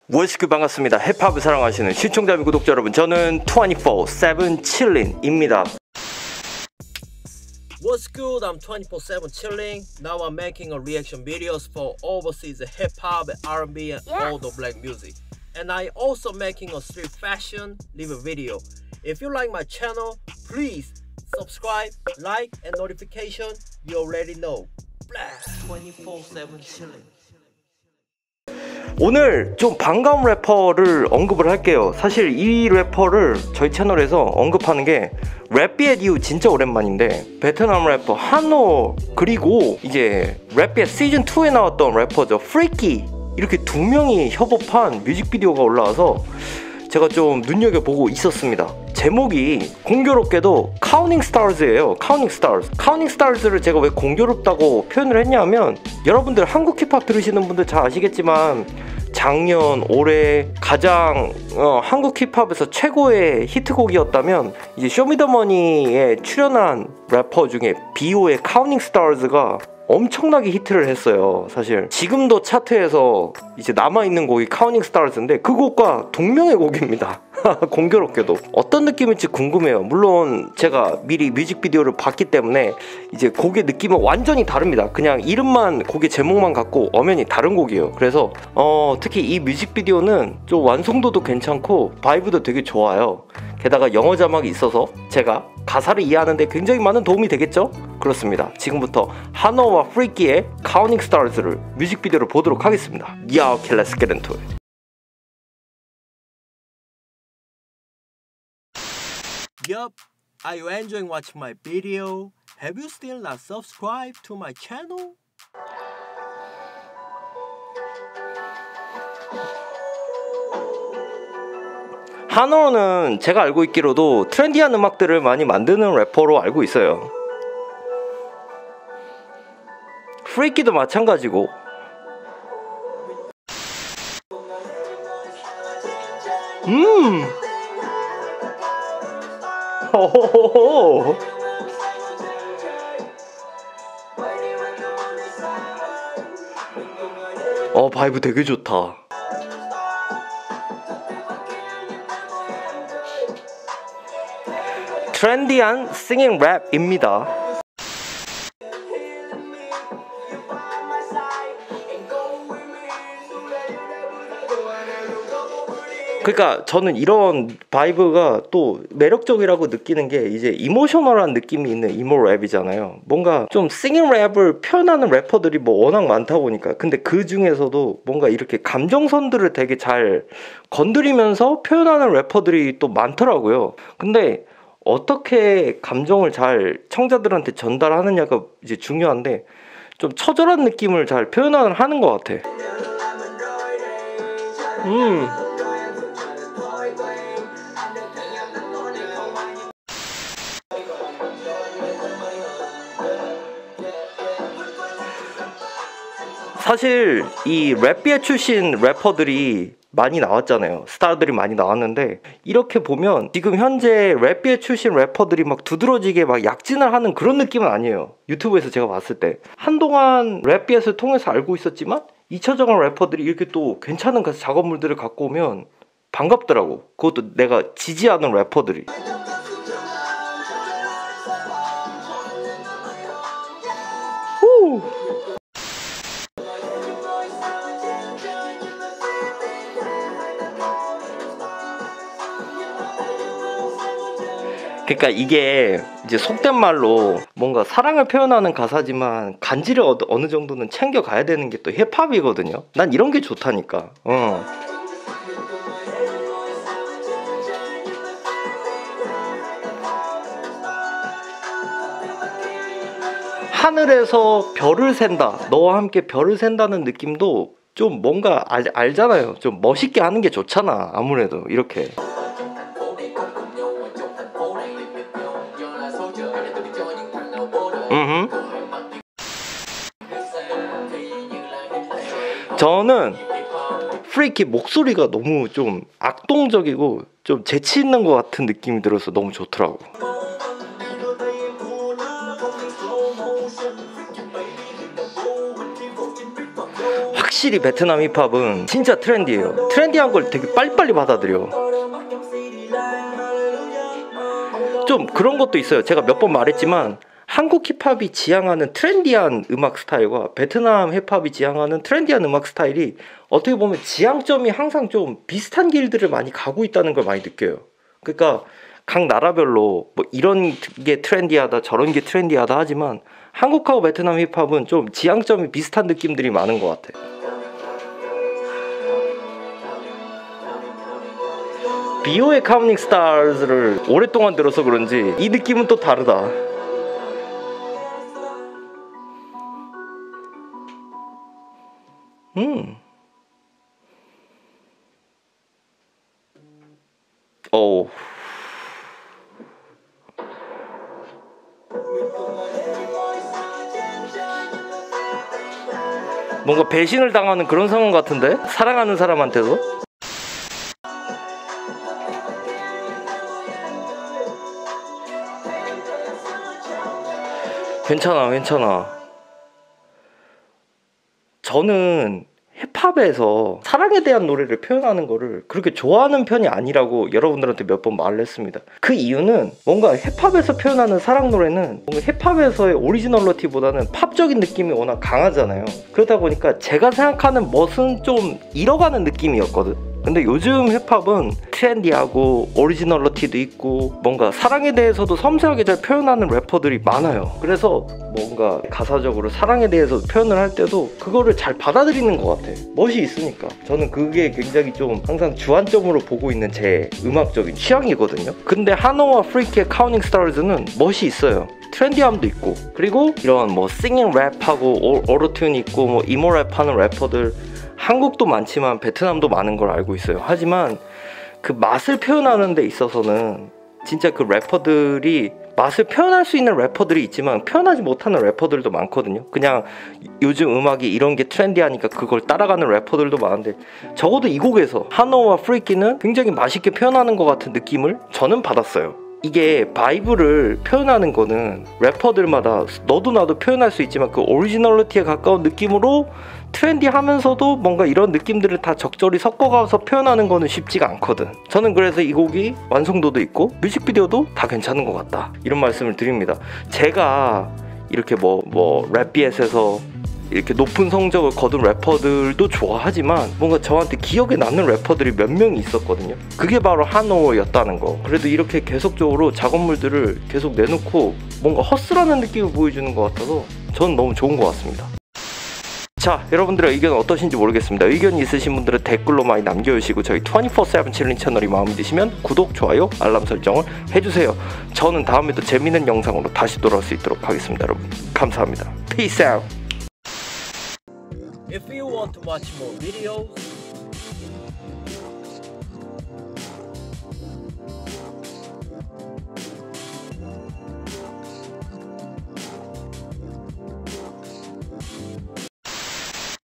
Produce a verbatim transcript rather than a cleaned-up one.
월스크 반갑습니다. 힙합을 사랑하시는 시청자 및 구독자 여러분, 저는 이십사 세븐 chilling입니다. What's good? I'm twenty-four seven chilling. Now I'm making a reaction videos for overseas hip hop, R and B, and Yes. all the black music. And I also making a street fashion live video. If you like my channel, please subscribe, like, and notification. You already know. Blast twenty-four seven chilling. 오늘 좀 반가운 래퍼를 언급을 할게요. 사실 이 래퍼를 저희 채널에서 언급하는 게 랩비엣 이후 진짜 오랜만인데, 베트남 래퍼 한호, 그리고 이제 랩비엣 시즌 투에 나왔던 래퍼죠 프리키, 이렇게 두 명이 협업한 뮤직비디오가 올라와서 제가 좀 눈여겨보고 있었습니다. 제목이 공교롭게도 카운팅 스타즈예요. 카운팅 스타즈. 카운팅 스타즈를 제가 왜 공교롭다고 표현을 했냐면, 여러분들 한국 힙합 들으시는 분들 잘 아시겠지만 작년 올해 가장 어, 한국 힙합에서 최고의 히트곡이었다면 이제 쇼미더머니에 출연한 래퍼 중에 비오의 카운팅 스타즈가 엄청나게 히트를 했어요. 사실 지금도 차트에서 이제 남아있는 곡이 카운팅 스타즈인데 그 곡과 동명의 곡입니다. 공교롭게도 어떤 느낌일지 궁금해요. 물론 제가 미리 뮤직비디오를 봤기 때문에 이제 곡의 느낌은 완전히 다릅니다. 그냥 이름만, 곡의 제목만 갖고 엄연히 다른 곡이에요. 그래서 어, 특히 이 뮤직비디오는 좀 완성도도 괜찮고 바이브도 되게 좋아요. 게다가 영어 자막이 있어서 제가 가사를 이해하는데 굉장히 많은 도움이 되겠죠? 그렇습니다. 지금부터 한호와 프리키의 카운팅 스타즈를 뮤직비디오를 보도록 하겠습니다. Yeah, okay, let's get into it. Yup. Are you enjoying watching my video? Have you still not subscribed to my channel? 한호는 제가 알고 있기로도 트렌디한 음악들을 많이 만드는 래퍼로 알고 있어요. 프리키도 마찬가지고. 음. 호호호호. 어, 바이브 되게 좋다. 트렌디한 싱잉 랩입니다. 그러니까 저는 이런 바이브가 또 매력적이라고 느끼는 게, 이제 이모셔널한 느낌이 있는 이모 랩이잖아요. 뭔가 좀 싱잉 랩을 표현하는 래퍼들이 뭐 워낙 많다 보니까, 근데 그 중에서도 뭔가 이렇게 감정선들을 되게 잘 건드리면서 표현하는 래퍼들이 또 많더라고요. 근데 어떻게 감정을 잘 청자들한테 전달하느냐가 이제 중요한데, 좀 처절한 느낌을 잘 표현을 하는 것 같아. 음. 사실 이 랩비엣 출신 래퍼들이 많이 나왔잖아요. 스타들이 많이 나왔는데, 이렇게 보면 지금 현재 랩비엣 출신 래퍼들이 막 두드러지게 막 약진을 하는 그런 느낌은 아니에요. 유튜브에서 제가 봤을 때 한동안 랩비엣을 통해서 알고 있었지만 잊혀져간 래퍼들이 이렇게 또 괜찮은 작업물들을 갖고 오면 반갑더라고. 그것도 내가 지지하는 래퍼들이. 후. 그러니까 이게 이제 속된 말로 뭔가 사랑을 표현하는 가사지만 간지를 어, 어느 정도는 챙겨가야 되는 게 또 힙합이거든요. 난 이런 게 좋다니까. 어. 하늘에서 별을 샌다, 너와 함께 별을 샌다는 느낌도 좀 뭔가 알, 알잖아요. 좀 멋있게 하는 게 좋잖아. 아무래도 이렇게. 음흠. 저는 프리키 목소리가 너무 좀 악동적이고 좀 재치 있는 것 같은 느낌이 들어서 너무 좋더라고. 확실히 베트남 힙합은 진짜 트렌디해요. 트렌디한 걸 되게 빨리빨리 받아들여. 좀 그런 것도 있어요. 제가 몇 번 말했지만 한국 힙합이 지향하는 트렌디한 음악 스타일과 베트남 힙합이 지향하는 트렌디한 음악 스타일이 어떻게 보면 지향점이 항상 좀 비슷한 길들을 많이 가고 있다는 걸 많이 느껴요. 그러니까 각 나라별로 뭐 이런 게 트렌디하다 저런 게 트렌디하다 하지만 한국하고 베트남 힙합은 좀 지향점이 비슷한 느낌들이 많은 것 같아. 비오의 카운팅 스타즈를 오랫동안 들어서 그런지 이 느낌은 또 다르다. 음. 오. 뭔가 배신을 당하는 그런 상황 같은데? 사랑하는 사람한테도? 괜찮아, 괜찮아. 저는 힙합에서 사랑에 대한 노래를 표현하는 거를 그렇게 좋아하는 편이 아니라고 여러분들한테 몇 번 말을 했습니다. 그 이유는 뭔가 힙합에서 표현하는 사랑 노래는 뭔가 힙합에서의 오리지널리티보다는 팝적인 느낌이 워낙 강하잖아요. 그러다 보니까 제가 생각하는 멋은 좀 잃어가는 느낌이었거든. 근데 요즘 힙합은 트렌디하고 오리지널리티도 있고 뭔가 사랑에 대해서도 섬세하게 잘 표현하는 래퍼들이 많아요. 그래서 뭔가 가사적으로 사랑에 대해서 표현을 할 때도 그거를 잘 받아들이는 것 같아. 멋이 있으니까. 저는 그게 굉장히 좀 항상 주안점으로 보고 있는 제 음악적인 취향이거든요. 근데 하노와 프리키의 카운팅 스타즈는 멋이 있어요. 트렌디함도 있고, 그리고 이런 뭐 싱잉 랩하고 오토튠 있고 뭐 이모 랩하는 래퍼들 한국도 많지만 베트남도 많은 걸 알고 있어요. 하지만 그 맛을 표현하는 데 있어서는 진짜 그 래퍼들이 맛을 표현할 수 있는 래퍼들이 있지만 표현하지 못하는 래퍼들도 많거든요. 그냥 요즘 음악이 이런 게 트렌디하니까 그걸 따라가는 래퍼들도 많은데 적어도 이 곡에서 하노와 프리키는 굉장히 맛있게 표현하는 것 같은 느낌을 저는 받았어요. 이게 바이브를 표현하는 거는 래퍼들마다 너도 나도 표현할 수 있지만 그 오리지널리티에 가까운 느낌으로 트렌디하면서도 뭔가 이런 느낌들을 다 적절히 섞어가서 표현하는 거는 쉽지가 않거든. 저는 그래서 이 곡이 완성도도 있고 뮤직비디오도 다 괜찮은 것 같다, 이런 말씀을 드립니다. 제가 이렇게 뭐 뭐 랩비엣에서 이렇게 높은 성적을 거둔 래퍼들도 좋아하지만 뭔가 저한테 기억에 남는 래퍼들이 몇 명이 있었거든요. 그게 바로 하노였다는 거. 그래도 이렇게 계속적으로 작업물들을 계속 내놓고 뭔가 허스라는 느낌을 보여주는 것 같아서 저는 너무 좋은 것 같습니다. 자, 여러분들의 의견은 어떠신지 모르겠습니다. 의견이 있으신 분들은 댓글로 많이 남겨주시고 저희 이십사 세븐 챌린지 채널이 마음에 드시면 구독, 좋아요, 알람 설정을 해주세요. 저는 다음에 또 재밌는 영상으로 다시 돌아올 수 있도록 하겠습니다. 여러분 감사합니다. Peace out. If you want to watch more videos,